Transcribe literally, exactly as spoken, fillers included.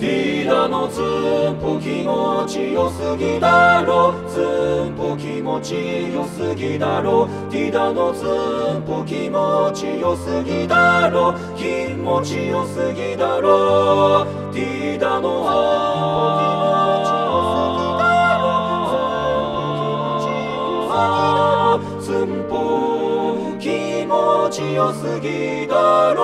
ティダの寸法気持ちよすぎだろ寸法気持ちよすぎだろティダの寸法気持ちよすぎだろ気持ちよすぎだろティダの寸法気持ちよすぎだろ